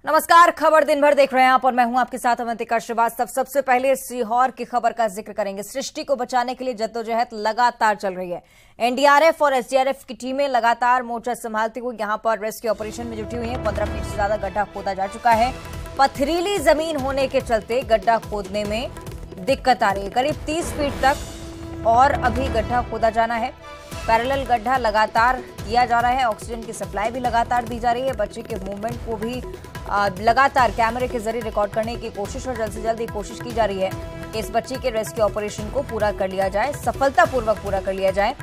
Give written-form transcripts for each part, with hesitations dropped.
नमस्कार। खबर दिन भर देख रहे हैं आप और मैं हूं आपके साथ अवंतिका श्रीवास्तव। सबसे पहले सीहोर की खबर का जिक्र करेंगे। सृष्टि को बचाने के लिए जद्दोजहद लगातार चल रही है। एनडीआरएफ और एसडीआरएफ की टीमें लगातार मोर्चा संभालती हुई यहां पर रेस्क्यू ऑपरेशन में जुटी हुई हैं। 15 फीट से ज्यादा गड्ढा खोदा जा चुका है। पथरीली जमीन होने के चलते गड्ढा खोदने में दिक्कत आ रही है। करीब 30 फीट तक और अभी गड्ढा खोदा जाना है। पैरेलल गड्ढा लगातार किया जा रहा है। ऑक्सीजन की सप्लाई भी लगातार दी जा रही है। बच्चे के मूवमेंट को भी लगातार कैमरे के जरिए रिकॉर्ड करने की कोशिश और जल्द से जल्द ये कोशिश की जा रही है कि इस बच्चे के रेस्क्यू ऑपरेशन को पूरा कर लिया जाए, सफलतापूर्वक पूरा कर लिया जाए।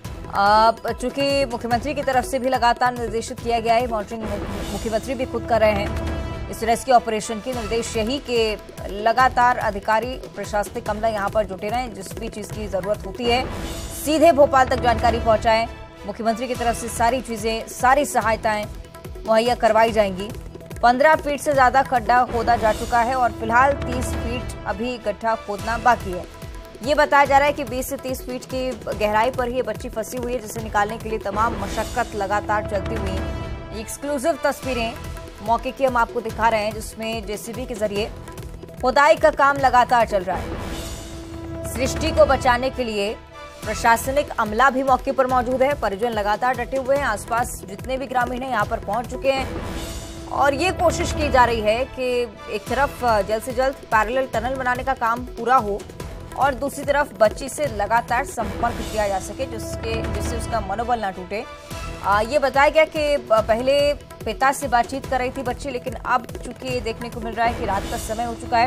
चूंकि मुख्यमंत्री की तरफ से भी लगातार निर्देशित किया गया है, मॉनिटरिंग मुख्यमंत्री भी खुद कर रहे हैं इस रेस्क्यू ऑपरेशन के निर्देश यही कि लगातार अधिकारी प्रशासनिक अमला यहाँ पर जुटे रहें। जिस भी चीज की जरूरत होती है सीधे भोपाल तक जानकारी पहुंचाएं। मुख्यमंत्री की तरफ से सारी चीजें, सारी सहायताएं मुहैया करवाई जाएंगी। 15 फीट से ज्यादा गड्ढा खोदा जा चुका है और फिलहाल 30 फीट अभी गड्ढा खोदना बाकी है। ये बताया जा रहा है कि 20 से 30 फीट की गहराई पर ही बच्ची फंसी हुई है, जिसे निकालने के लिए तमाम मशक्कत लगातार चलती हुई है। एक्सक्लूसिव तस्वीरें मौके की हम आपको दिखा रहे हैं, जिसमें जेसीबी के जरिए खुदाई का काम लगातार चल रहा है। सृष्टि को बचाने के लिए प्रशासनिक अमला भी मौके पर मौजूद है। परिजन लगातार डटे हुए हैं। आसपास जितने भी ग्रामीण हैं यहाँ पर पहुंच चुके हैं और ये कोशिश की जा रही है कि एक तरफ जल्द से जल्द पैरेलल टनल बनाने का काम पूरा हो और दूसरी तरफ बच्ची से लगातार संपर्क किया जा सके, जिससे उसका मनोबल ना टूटे। ये बताया गया कि पहले पिता से बातचीत कर रही थी बच्ची, लेकिन अब चूंकि देखने को मिल रहा है कि रात का समय हो चुका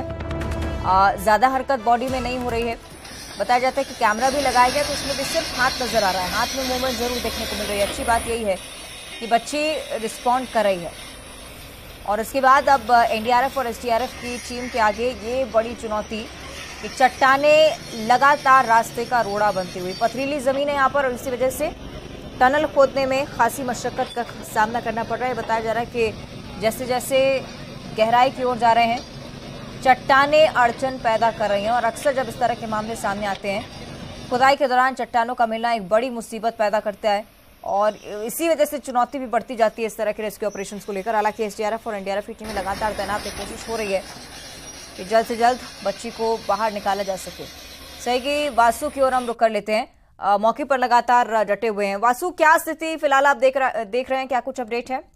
है, ज्यादा हरकत बॉडी में नहीं हो रही है। बताया जाता है कि कैमरा भी लगाया गया तो उसमें भी सिर्फ हाथ नजर आ रहा है, हाथ में मूवमेंट जरूर देखने को मिल रही है। अच्छी बात यही है कि बच्ची रिस्पॉन्ड कर रही है। और इसके बाद अब एनडीआरएफ और एसडीआरएफ की टीम के आगे ये बड़ी चुनौती कि चट्टानें लगातार रास्ते का रोड़ा बनती हुई, पथरीली जमीन है यहाँ पर और इसी वजह से टनल खोदने में खासी मशक्कत का सामना करना पड़ रहा है। बताया जा रहा है कि जैसे जैसे गहराई की ओर जा रहे हैं चट्टानें अड़चन पैदा कर रही हैं और अक्सर जब इस तरह के मामले सामने आते हैं खुदाई के दौरान चट्टानों का मिलना एक बड़ी मुसीबत पैदा करता है और इसी वजह से चुनौती भी बढ़ती जाती है इस तरह के रेस्क्यू ऑपरेशंस को लेकर। हालांकि एसडीआरएफ और एनडीआरएफ की टीमें लगातार तैनात कोशिश हो रही है कि जल्द से जल्द बच्ची को बाहर निकाला जा सके। सही की वासु की ओर हम रुक कर लेते हैं। मौके पर लगातार डटे हुए हैं। वासु, क्या स्थिति फिलहाल आप देख रहे हैं, क्या कुछ अपडेट है?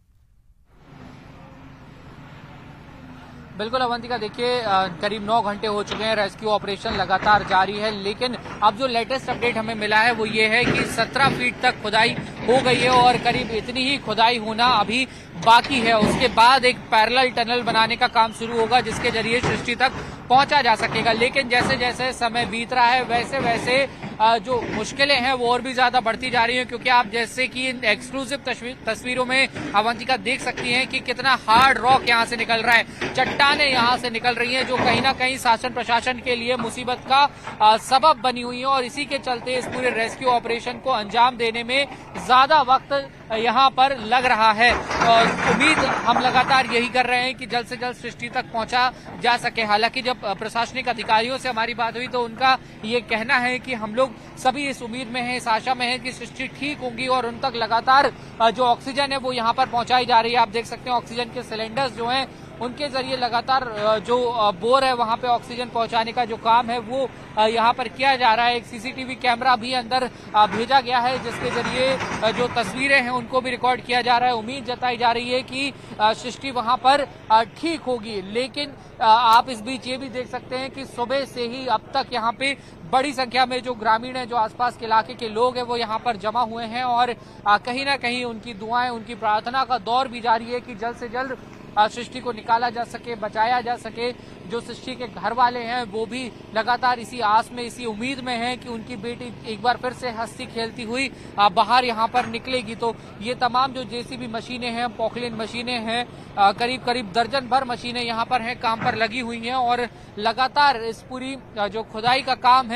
बिल्कुल अवंतिका, देखिए करीब 9 घंटे हो चुके हैं, रेस्क्यू ऑपरेशन लगातार जारी है, लेकिन अब जो लेटेस्ट अपडेट हमें मिला है वो ये है कि 17 फीट तक खुदाई हो गई है और करीब इतनी ही खुदाई होना अभी बाकी है। उसके बाद एक पैरेलल टनल बनाने का काम शुरू होगा जिसके जरिए सृष्टि तक पहुंचा जा सकेगा। लेकिन जैसे जैसे समय बीत रहा है वैसे वैसे जो मुश्किलें हैं वो और भी ज्यादा बढ़ती जा रही हैं, क्योंकि आप जैसे कि इन एक्सक्लूसिव तस्वीरों में अवंतिका देख सकती हैं कि कितना हार्ड रॉक यहाँ से निकल रहा है, चट्टानें यहाँ से निकल रही हैं जो कहीं ना कहीं शासन प्रशासन के लिए मुसीबत का सबब बनी हुई है और इसी के चलते इस पूरे रेस्क्यू ऑपरेशन को अंजाम देने में ज्यादा वक्त यहाँ पर लग रहा है। और उम्मीद हम लगातार यही कर रहे हैं कि जल्द से जल्द सृष्टि तक पहुंचा जा सके। हालांकि जब प्रशासनिक अधिकारियों से हमारी बात हुई तो उनका ये कहना है कि हम लोग सभी इस उम्मीद में हैं, इस आशा में हैं कि सृष्टि ठीक होंगी और उन तक लगातार जो ऑक्सीजन है वो यहाँ पर पहुंचाई जा रही है। आप देख सकते हैं ऑक्सीजन के सिलेंडर्स जो हैं उनके जरिए लगातार जो बोर है वहां पे ऑक्सीजन पहुंचाने का जो काम है वो यहाँ पर किया जा रहा है। एक सीसीटीवी कैमरा भी अंदर भेजा गया है जिसके जरिए जो तस्वीरें हैं उनको भी रिकॉर्ड किया जा रहा है। उम्मीद जताई जा रही है कि सृष्टि वहां पर ठीक होगी। लेकिन आप इस बीच ये भी देख सकते हैं कि सुबह से ही अब तक यहाँ पे बड़ी संख्या में जो ग्रामीण है, जो आसपास के इलाके के लोग हैं वो यहाँ पर जमा हुए हैं और कहीं ना कहीं उनकी दुआएं, उनकी प्रार्थना का दौर भी जारी है कि जल्द से जल्द सृष्टि को निकाला जा सके, बचाया जा सके। जो सृष्टि के घर वाले हैं वो भी लगातार इसी आस में, इसी उम्मीद में हैं कि उनकी बेटी एक बार फिर से हंसती खेलती हुई बाहर यहाँ पर निकलेगी। तो ये तमाम जो जेसीबी मशीनें हैं, पॉकलिन मशीनें हैं, करीब करीब दर्जन भर मशीनें यहाँ पर हैं, काम पर लगी हुई हैं और लगातार इस पूरी जो खुदाई का काम है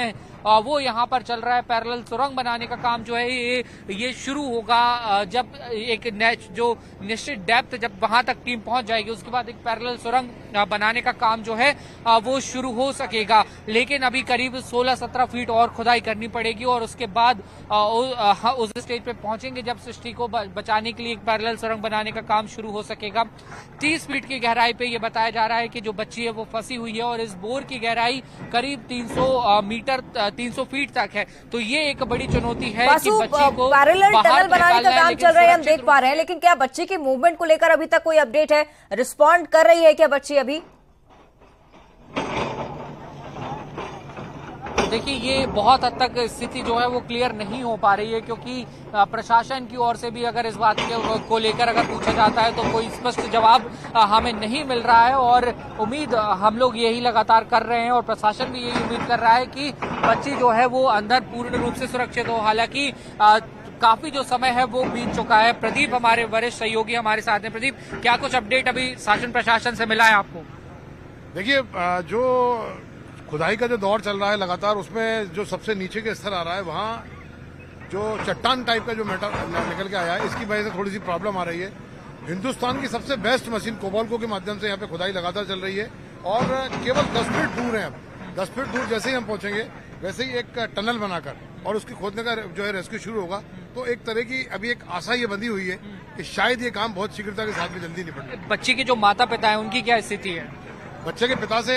वो यहाँ पर चल रहा है। पैरेलल सुरंग बनाने का काम जो है ये शुरू होगा जब एक जो निश्चित डेप्थ जब वहां तक टीम पहुंच जाएगी, उसके बाद एक पैरेलल सुरंग बनाने का काम जो है वो शुरू हो सकेगा। लेकिन अभी करीब 16-17 फीट और खुदाई करनी पड़ेगी और उसके बाद उस स्टेज पे पहुंचेंगे जब सृष्टि को बचाने के लिए एक पैरेलल सुरंग बनाने का काम शुरू हो सकेगा। 30 फीट की गहराई पे ये बताया जा रहा है कि जो बच्ची है वो फंसी हुई है और इस बोर की गहराई करीब 300 फीट तक है। तो ये एक बड़ी चुनौती है कि बच्ची को पैरेलल टनल बनाने का काम चल रहा है, हम देख पा रहे हैं। लेकिन क्या बच्ची की मूवमेंट को लेकर अभी तक कोई अपडेट है? रिस्पॉन्ड कर रही है क्या बच्ची अभी? देखिए, ये बहुत हद तक स्थिति जो है वो क्लियर नहीं हो पा रही है, क्योंकि प्रशासन की ओर से भी अगर इस बात को लेकर अगर पूछा जाता है तो कोई स्पष्ट जवाब हमें नहीं मिल रहा है। और उम्मीद हम लोग यही लगातार कर रहे हैं और प्रशासन भी यही उम्मीद कर रहा है कि बच्ची जो है वो अंदर पूर्ण रूप से सुरक्षित हो। हालांकि काफी जो समय है वो बीत चुका है। प्रदीप हमारे वरिष्ठ सहयोगी हमारे साथ हैं। प्रदीप, क्या कुछ अपडेट अभी शासन प्रशासन से मिला है आपको? देखिए, जो खुदाई का जो दौर चल रहा है लगातार, उसमें जो सबसे नीचे के स्तर आ रहा है वहाँ जो चट्टान टाइप का जो मेटल निकल के आया है, इसकी वजह से थोड़ी सी प्रॉब्लम आ रही है। हिंदुस्तान की सबसे बेस्ट मशीन कोबाल्को के माध्यम से यहाँ पे खुदाई लगातार चल रही है और केवल 10 फीट दूर है। अब 10 फीट दूर जैसे ही हम पहुंचेंगे वैसे ही एक टनल बनाकर और उसकी खोदने का जो है रेस्क्यू शुरू होगा। तो एक तरह की अभी एक आशा ये बंधी हुई है कि शायद ये काम बहुत शीघ्रता के साथ में जल्दी निपट जाए। बच्ची के जो माता पिता है उनकी क्या स्थिति है? बच्चे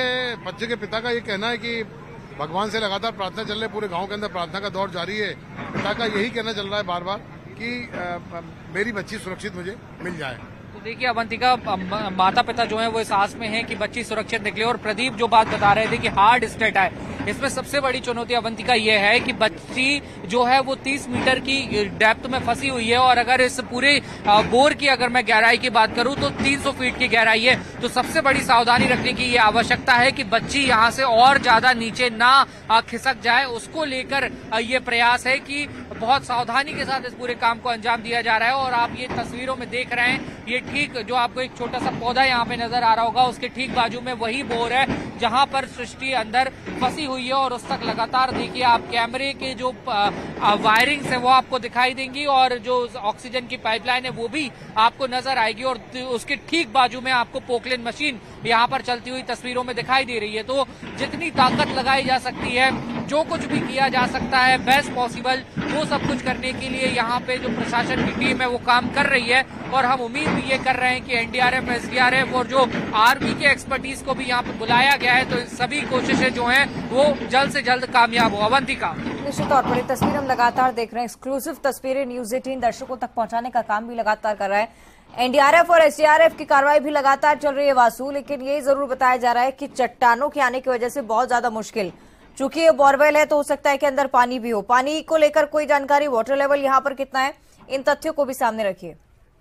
के पिता का ये कहना है कि भगवान से लगातार प्रार्थना चल रही है, पूरे गांव के अंदर प्रार्थना का दौर जारी है। पिता का यही कहना चल रहा है बार बार कि मेरी बच्ची सुरक्षित मुझे मिल जाए। तो देखिए अवंतिका, माता पिता जो है वो इस आस में है कि बच्ची सुरक्षित निकले। और प्रदीप जो बात बता रहे थे कि हार्ड स्टेट है, इसमें सबसे बड़ी चुनौती अवंतिका ये है कि बच्ची जो है वो 30 मीटर की डेप्थ में फंसी हुई है और अगर इस पूरे बोर की अगर मैं गहराई की बात करूं तो 300 फीट की गहराई है। तो सबसे बड़ी सावधानी रखने की ये आवश्यकता है कि बच्ची यहां से और ज्यादा नीचे ना खिसक जाए। उसको लेकर ये प्रयास है कि बहुत सावधानी के साथ इस पूरे काम को अंजाम दिया जा रहा है। और आप ये तस्वीरों में देख रहे हैं, ये ठीक जो आपको एक छोटा सा पौधा यहाँ पे नजर आ रहा होगा, उसके ठीक बाजू में वही बोर है जहां पर सृष्टि अंदर फंसी हुई है। और उस तक लगातार देखिए आप कैमरे के जो वायरिंग्स है वो आपको दिखाई देंगी और जो ऑक्सीजन की पाइपलाइन है वो भी आपको नजर आएगी। और उसके ठीक बाजू में आपको पोकलेन मशीन यहाँ पर चलती हुई तस्वीरों में दिखाई दे रही है। तो जितनी ताकत लगाई जा सकती है, जो कुछ भी किया जा सकता है बेस्ट पॉसिबल, वो सब कुछ करने के लिए यहाँ पे जो प्रशासन की टीम है वो काम कर रही है। और हम उम्मीद भी ये कर रहे हैं कि एनडीआरएफ, एसडीआरएफ और जो आर्मी के एक्सपर्टीज को भी यहाँ पे बुलाया गया है, तो सभी कोशिशें जो हैं वो जल्द से जल्द कामयाब हो। अवंतिका, निश्चित तौर पर तस्वीर हम लगातार देख रहे हैं, एक्सक्लूसिव तस्वीरें न्यूज 18 दर्शकों तक पहुंचाने का काम भी लगातार कर रहा है। एनडीआरएफ और एसडीआरएफ की कार्रवाई भी लगातार चल रही है वासु, लेकिन ये जरूर बताया जा रहा है कि चट्टानों के आने की वजह से बहुत ज्यादा मुश्किल, चूंकि ये बोरवेल है तो हो सकता है कि अंदर पानी भी हो। पानी को लेकर कोई जानकारी, वाटर लेवल यहाँ पर कितना है, इन तथ्यों को भी सामने रखिए।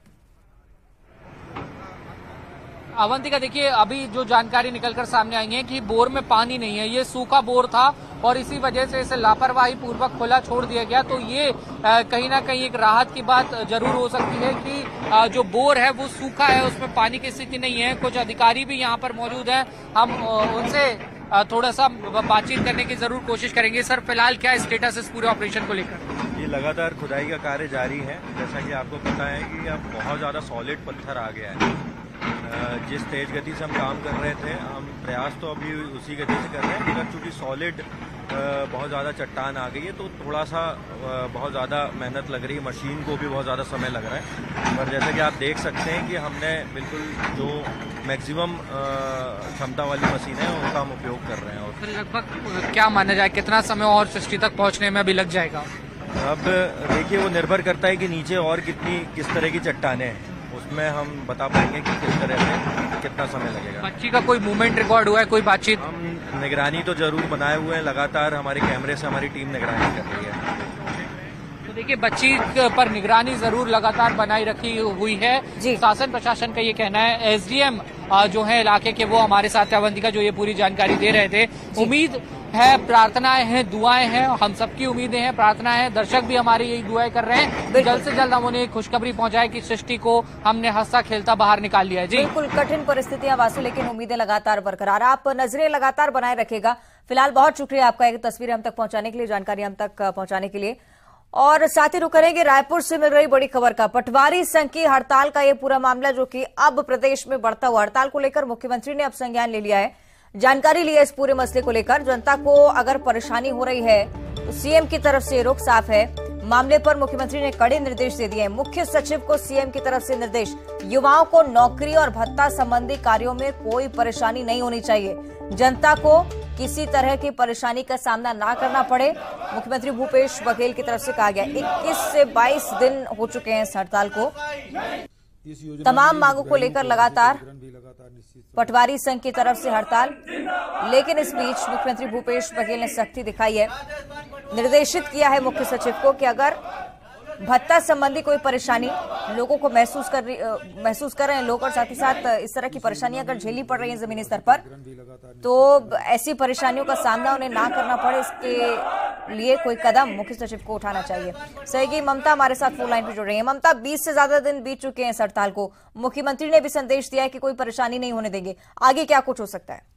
अवंतिका, देखिए अभी जो जानकारी निकलकर सामने आई है कि बोर में पानी नहीं है, ये सूखा बोर था और इसी वजह से इसे लापरवाही पूर्वक खुला छोड़ दिया गया। तो ये कहीं ना कहीं एक राहत की बात जरूर हो सकती है कि जो बोर है वो सूखा है, उसमें पानी की स्थिति नहीं है। कुछ अधिकारी भी यहाँ पर मौजूद हैं, हम उनसे थोड़ा सा बातचीत करने की जरूर कोशिश करेंगे। सर, फिलहाल क्या स्टेटस इस पूरे ऑपरेशन को लेकर? ये लगातार खुदाई का कार्य जारी है। जैसा कि आपको पता है कि अब बहुत ज़्यादा सॉलिड पत्थर आ गया है। जिस तेज गति से हम काम कर रहे थे, हम प्रयास तो अभी उसी गति से कर रहे हैं, मगर चूँकि सॉलिड बहुत ज़्यादा चट्टान आ गई है तो थोड़ा सा बहुत ज़्यादा मेहनत लग रही है, मशीन को भी बहुत ज़्यादा समय लग रहा है। पर जैसा कि आप देख सकते हैं कि हमने बिल्कुल जो मैक्सिमम क्षमता वाली मशीन है उनका हम उपयोग कर रहे हैं। और लगभग क्या माना जाए कितना समय और सृष्टि तक पहुंचने में अभी लग जाएगा? अब देखिए, वो निर्भर करता है कि नीचे और किस तरह की चट्टानें हैं, उसमें हम बता पाएंगे कि किस तरह से कितना समय लगेगा। बच्ची का कोई मूवमेंट रिकॉर्ड हुआ है, कोई बातचीत? हम निगरानी तो जरूर बनाए हुए हैं, लगातार हमारे कैमरे से हमारी टीम निगरानी कर रही है। तो देखिए, बच्ची पर निगरानी जरूर लगातार बनाई रखी हुई है। शासन प्रशासन का ये कहना है। एसडीएम जो है इलाके के वो हमारे साथ अवंतिका जो ये पूरी जानकारी दे रहे थे। उम्मीद है, प्रार्थनाएं हैं, दुआएं हैं, हम सबकी उम्मीदें हैं, प्रार्थनाएं हैं, दर्शक भी हमारी यही दुआएं कर रहे हैं। जल्द से जल्द हम उन्हें खुशखबरी पहुंचाए कि सृष्टि को हमने हंसता खेलता बाहर निकाल लिया है। जी बिल्कुल कठिन परिस्थितियां वासु, लेकिन उम्मीदें लगातार बरकरार। आप नजरें लगातार बनाए रखेगा। फिलहाल बहुत शुक्रिया आपका एक तस्वीर हम तक पहुंचाने के लिए, जानकारी हम तक पहुंचाने के लिए। और साथ ही रुक करेंगे रायपुर से मिल रही बड़ी खबर का। पटवारी संघ की हड़ताल का ये पूरा मामला जो कि अब प्रदेश में बढ़ता हुआ, हड़ताल को लेकर मुख्यमंत्री ने अब संज्ञान ले लिया है, जानकारी ली है इस पूरे मसले को लेकर। जनता को अगर परेशानी हो रही है तो सीएम की तरफ से रुख साफ है। मामले पर मुख्यमंत्री ने कड़े निर्देश दे दिए हैं। मुख्य सचिव को सीएम की तरफ से निर्देश, युवाओं को नौकरी और भत्ता संबंधी कार्यों में कोई परेशानी नहीं होनी चाहिए, जनता को किसी तरह की परेशानी का सामना ना करना पड़े, मुख्यमंत्री भूपेश बघेल की तरफ से कहा गया। 21 से 22 दिन हो चुके हैं इस हड़ताल को। तमाम मांगों को लेकर लगातार पटवारी संघ की तरफ से हड़ताल, लेकिन इस बीच मुख्यमंत्री भूपेश बघेल ने सख्ती दिखाई है, निर्देशित किया है मुख्य सचिव को कि अगर भत्ता संबंधी कोई परेशानी लोगों को महसूस कर रहे हैं लोग, और साथ ही साथ इस तरह की परेशानियां अगर झेलनी पड़ रही हैं जमीनी स्तर पर, तो ऐसी परेशानियों का सामना उन्हें ना करना पड़े, इसके लिए कोई कदम मुख्य सचिव को उठाना चाहिए। सहयोगी ममता हमारे साथ फोन लाइन पर जुड़ रही है। ममता, 20 से ज्यादा दिन बीत चुके हैं इस हड़ताल को, मुख्यमंत्री ने भी संदेश दिया है कि कोई परेशानी नहीं होने देंगे, आगे क्या कुछ हो सकता है?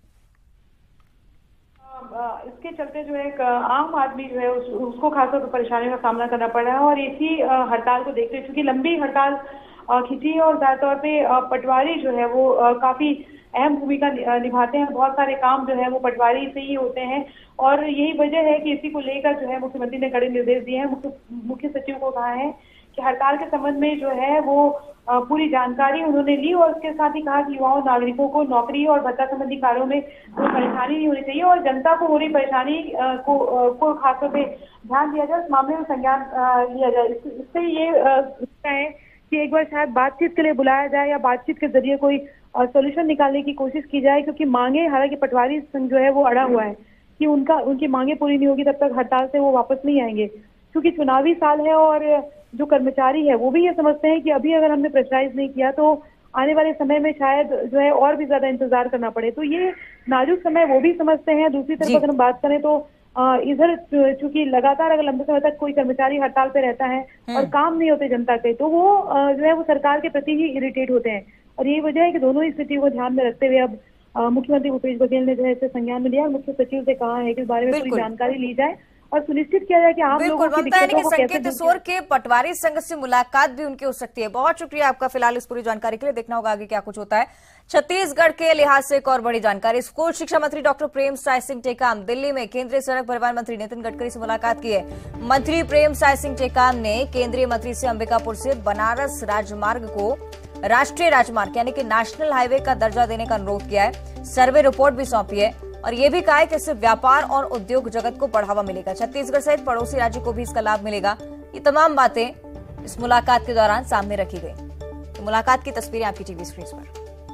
इसके चलते जो है एक आम आदमी जो है उसको खासतौर पर परेशानियों का सामना करना पड़ रहा है। और इसी हड़ताल को देखते हुए, चूंकि लंबी हड़ताल खिंची है और ज्यादातर पे पटवारी जो है वो काफी अहम भूमिका निभाते हैं, बहुत सारे काम जो है वो पटवारी से ही होते हैं, और यही वजह है कि इसी को लेकर जो है मुख्यमंत्री ने कड़े निर्देश दिए हैं। मुख्य सचिव को कहा है कि हड़ताल के संबंध में जो है वो पूरी जानकारी उन्होंने ली, और उसके साथ ही कहा कि युवाओं नागरिकों को नौकरी और भत्ता संबंधी कार्यों में कोई परेशानी नहीं होनी चाहिए, और जनता को हो रही परेशानी को खासतौर पे ध्यान दिया जाए, इस मामले में संज्ञान लिया जाए। इससे ये है कि एक बार शायद बातचीत के लिए बुलाया जाए या बातचीत के जरिए कोई सोल्यूशन निकालने की कोशिश की जाए, क्योंकि मांगे, हालांकि पटवारी संघ जो है वो अड़ा हुआ है कि उनकी मांगे पूरी नहीं होगी तब तक हड़ताल से वो वापस नहीं आएंगे, क्योंकि चुनावी साल है और जो कर्मचारी है वो भी ये समझते हैं कि अभी अगर हमने प्रेशराइज नहीं किया तो आने वाले समय में शायद जो है और भी ज्यादा इंतजार करना पड़े, तो ये नाजुक समय वो भी समझते हैं। दूसरी तरफ अगर हम बात करें तो इधर चूंकि लगातार अगर लंबे समय तक कोई कर्मचारी हड़ताल पे रहता है और काम नहीं होते जनता के, तो वो जो है वो सरकार के प्रति ही इरिटेट होते हैं, और यही वजह है कि दोनों ही स्थिति को ध्यान में रखते हुए अब मुख्यमंत्री भूपेश बघेल ने जो है इसे संज्ञान में लिया और मुख्य सचिव से कहा है कि इस बारे में पूरी जानकारी ली जाए और सुनिश्चित किया जाए कि आम लोगों की दिक्कतों को कैसे। संकेत ईश्वर के पटवारी संघ से मुलाकात भी उनकी हो सकती है। बहुत शुक्रिया आपका फिलहाल इस पूरी जानकारी के लिए। देखना होगा आगे क्या कुछ होता है। छत्तीसगढ़ के लिहाज से एक और बड़ी जानकारी, स्कूल शिक्षा मंत्री डॉक्टर प्रेम साय सिंह टेकाम दिल्ली में केंद्रीय सड़क परिवहन मंत्री नितिन गडकरी से मुलाकात की है। मंत्री प्रेम साय सिंह टेकाम ने केंद्रीय मंत्री से अंबिकापुर से बनारस राजमार्ग को राष्ट्रीय राजमार्ग यानी कि नेशनल हाईवे का दर्जा देने का अनुरोध किया है। सर्वे रिपोर्ट भी सौंपी है और ये भी कहा है कि इससे व्यापार और उद्योग जगत को बढ़ावा मिलेगा। छत्तीसगढ़ सहित पड़ोसी राज्य को भी इसका लाभ मिलेगा। ये तमाम बातें इस मुलाकात के दौरान सामने रखी गई। तो मुलाकात की तस्वीरें आपकी टीवी स्क्रीन पर।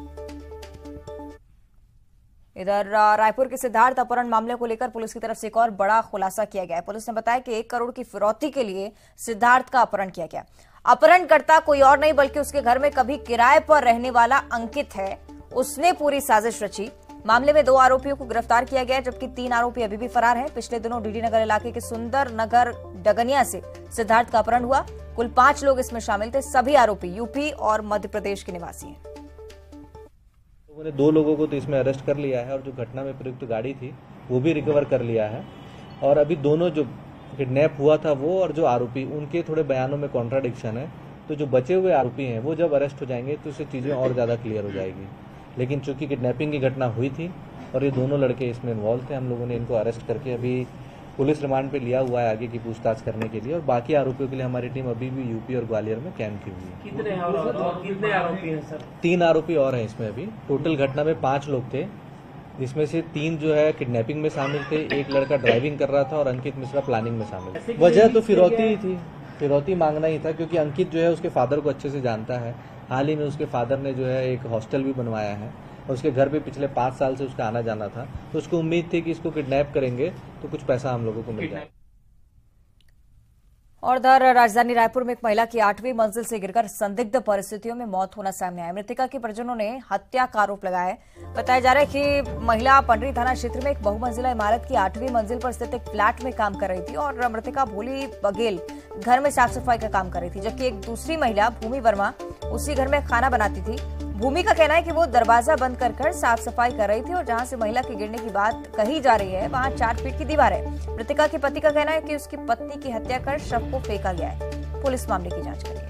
इधर रायपुर के सिद्धार्थ अपहरण मामले को लेकर पुलिस की तरफ से एक और बड़ा खुलासा किया गया है। पुलिस ने बताया कि 1 करोड़ की फिरौती के लिए सिद्धार्थ का अपहरण किया गया। अपहरणकर्ता कोई और नहीं बल्कि उसके घर में कभी किराए पर रहने वाला अंकित है। उसने पूरी साजिश रची। मामले में 2 आरोपियों को गिरफ्तार किया गया, जबकि 3 आरोपी अभी भी फरार हैं। पिछले दिनों डीडी नगर इलाके के सुंदर नगर डगनिया से सिद्धार्थ का अपहरण हुआ। कुल 5 लोग इसमें शामिल थे। सभी आरोपी यूपी और मध्य प्रदेश के निवासी हैं। लोगों ने 2 लोगों को तो इसमें अरेस्ट कर लिया है और जो घटना में प्रयुक्त गाड़ी थी वो भी रिकवर कर लिया है। और अभी दोनों जो किडनैप हुआ था वो और जो आरोपी, उनके थोड़े बयानों में कॉन्ट्राडिक्शन है। तो जो बचे हुए आरोपी हैं वो जब अरेस्ट हो जाएंगे तो इससे चीज़ें और ज़्यादा क्लियर हो जाएगी। लेकिन चूंकि किडनैपिंग की घटना हुई थी और ये दोनों लड़के इसमें इन्वॉल्व थे, हम लोगों ने इनको अरेस्ट करके अभी पुलिस रिमांड पे लिया हुआ है आगे की पूछताछ करने के लिए। और बाकी आरोपियों के लिए हमारी टीम अभी भी यूपी और ग्वालियर में कैंप की हुई है। कितने आरोपी हैं सर? 3 आरोपी और हैं इसमें अभी। टोटल घटना में 5 लोग थे, जिसमें से 3 जो है किडनैपिंग में शामिल थे, 1 लड़का ड्राइविंग कर रहा था और अंकित मिश्रा प्लानिंग में शामिल। वजह तो फिरौती ही थी, फिरौती मांगना ही था, क्योंकि अंकित जो है उसके फादर को अच्छे से जानता है। हाल ही में उसके फादर ने जो है एक हॉस्टल भी बनवाया है और उसके घर पे पिछले 5 साल से उसका आना जाना था। तो उसको उम्मीद थी कि इसको किडनैप करेंगे तो कुछ पैसा हम लोगों को मिल जाए। और उधर राजधानी रायपुर में एक महिला की 8वीं मंजिल से गिरकर संदिग्ध परिस्थितियों में मौत होना सामने आया। मृतका के परिजनों ने हत्या का आरोप लगाया है। बताया जा रहा है कि महिला पंडरी थाना क्षेत्र में एक बहुमंजिला इमारत की 8वीं मंजिल पर स्थित एक फ्लैट में काम कर रही थी और मृतका भोली बघेल घर में साफ सफाई का काम कर रही थी, जबकि एक दूसरी महिला भूमि वर्मा उसी घर में खाना बनाती थी। भूमि का कहना है कि वो दरवाजा बंद कर साफ सफाई कर रही थी और जहां से महिला के गिरने की बात कही जा रही है वहां 4 फीट की दीवार है। मृतका के पति का कहना है कि उसकी पत्नी की हत्या कर शव को फेंका गया है। पुलिस मामले की जांच कर रही है।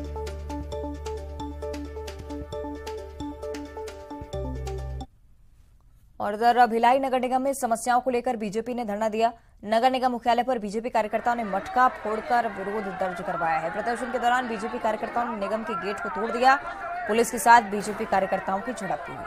और उधर भिलाई नगर निगम में समस्याओं को लेकर बीजेपी ने धरना दिया। नगर निगम मुख्यालय पर बीजेपी कार्यकर्ताओं ने मटका फोड़कर विरोध दर्ज करवाया है। प्रदर्शन के दौरान बीजेपी कार्यकर्ताओं ने निगम के गेट को तोड़ दिया। पुलिस के साथ बीजेपी कार्यकर्ताओं की झड़प हुई।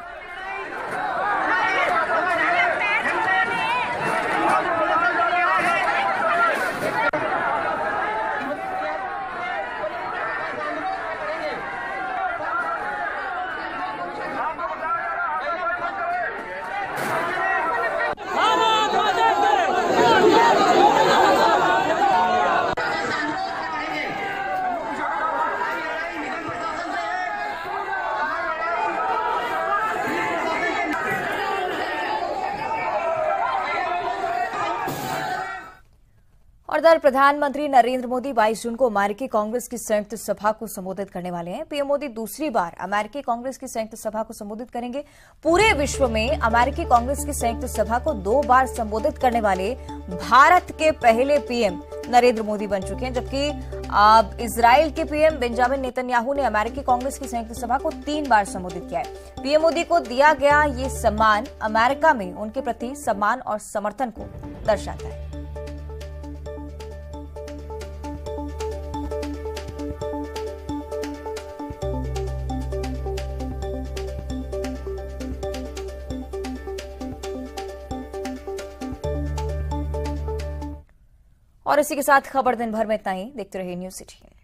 और इधर प्रधानमंत्री नरेंद्र मोदी 22 जून को अमेरिकी कांग्रेस की संयुक्त सभा को संबोधित करने वाले हैं। पीएम मोदी दूसरी बार अमेरिकी कांग्रेस की संयुक्त सभा को संबोधित करेंगे। पूरे विश्व में अमेरिकी कांग्रेस की संयुक्त सभा को 2 बार संबोधित करने वाले भारत के पहले पीएम नरेंद्र मोदी बन चुके हैं, जबकि इजराइल के पीएम बेंजामिन नेतन्याहू ने अमेरिकी कांग्रेस की संयुक्त सभा को 3 बार संबोधित किया है। पीएम मोदी को दिया गया ये सम्मान अमेरिका में उनके प्रति सम्मान और समर्थन को दर्शाता है। और इसी के साथ खबर दिन भर में इतना ही। देखते रहिए न्यूज़ सिटी।